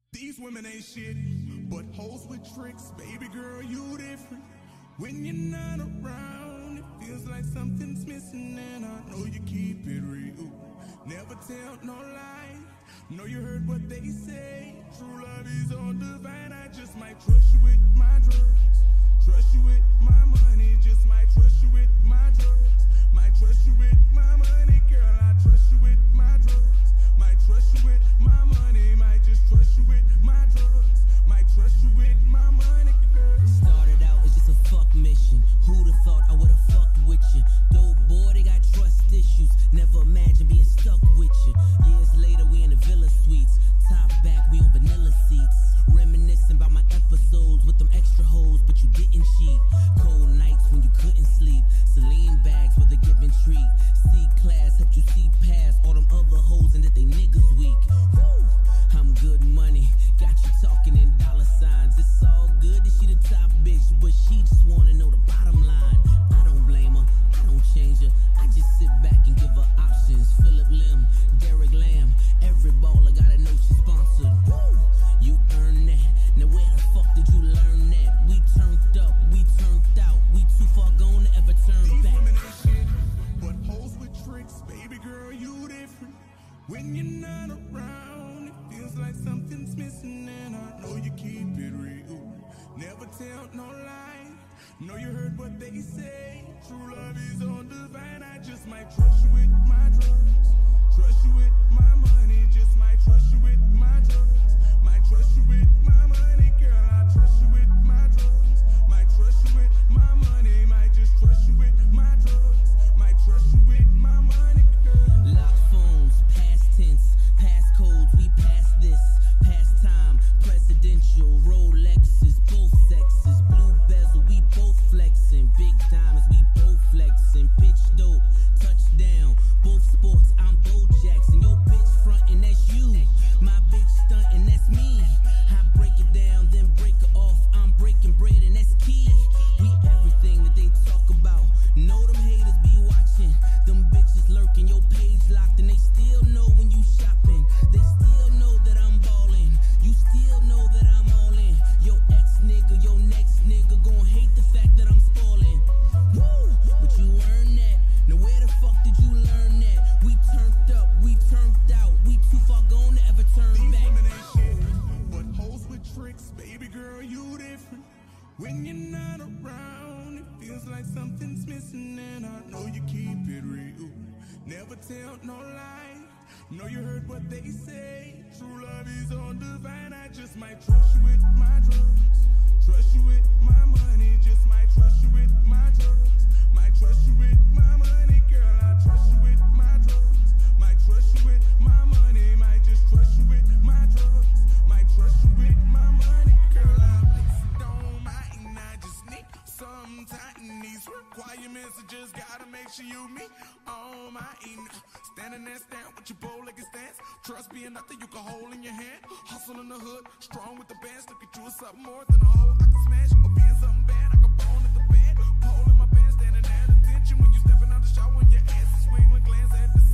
These women ain't shit, but hoes with tricks. Baby girl, you different. When you're not around, it feels like something's missing, and I know you keep it real. Never tell no lie. Know you heard what they say. True love is all divine. I just might trust you with my drugs. Trust you with my money. Just might trust you with my drugs. Might trust you with my money, girl. I trust you with my drugs. Might trust you with my money. Might just trust you with my drugs. Might trust you with my money, girl. Started out as just a fuck mission. Who'd have thought I would've fucked with you? Dope boy, they got trust issues. Never imagined being stuck with you. Years later, we in the villa suites. Top back, we on vanilla seats. Reminiscing about my episodes with them extra hoes, but you didn't cheat. Cold nights when you couldn't sleep. Celine bags with a given treat. C-class helped you see past all them other hoes and that they niggas weak. Woo! I'm good money, got you talking in dollar signs. It's all good that she the top bitch, but she just wanna know the bottom line. I don't blame her, I don't change her. I just sit back and give her options. Philip Lim, Derek Lamb, every baller gotta know she's sponsored. Woo! You earn that. Now where the fuck did you learn that? We turned up, we turned out. We too far gone to ever turn These back. women ain't shit, but hoes with tricks. Baby girl, you different. When you're not around, it feels like something's missing, and I know you keep it real. Never tell no lie. Know you heard what they say. True love is all divine. I just might trust you with my drugs. Trust you with my money. Just might trust you with my drugs. Might trust you with my money, girl. I trust you with my drugs. Might trust you with my money. Might just trust you with my drugs. Might trust you with my money, girl. Lock phones, past tense, passcodes, we pass this. Past time, presidential, Rolexes, both sexes. Blue bezel, we both flexing. Big diamonds, we both flexing. Pitch dope, touchdown, both sports, I'm Bo Jackson. Your bitch frontin', that's you. My bitch stuntin', that's me. I break it down, then break it off. I'm breaking bread, and that's key. We everything that they talk about. Know them haters be watching. Them bitches lurking, your page locked, and they still know when you shopping. They still know that I'm ballin'. You still know that I'm all in. Your ex nigga, your next nigga gon' hate the fact that I'm spoilin'. Woo! But you earned that. Now where the fuck did you learn that? We turned up, we turned out. We too far gone to ever turn These back. women ain't shit, but hoes with tricks. Baby girl, you different. When you're not around, it feels like something's missing, and I know you keep it real. Never tell no lie. Know you heard what they say. True love is all divine. I just might trust you with my drugs. Trust you with my money. Just might trust you with my drugs. Might trust you with my money, girl. I trust you with my drugs. Might trust you with my money. Might just trust you with my drugs. Might trust you with my money, girl. I don't mind. I just need some tighten these requirements. I just gotta make sure you meet all my standing there, stand with your bow-legged stance. Trust being nothing you can hold in your hand. Hustle in the hood, strong with the bands. Look at you as something more than a hoe I can smash. Or being something bad, I can bone at the bed. Pole in my pants, standing at attention when you stepping out the shower and your ass is wiggling, glance at the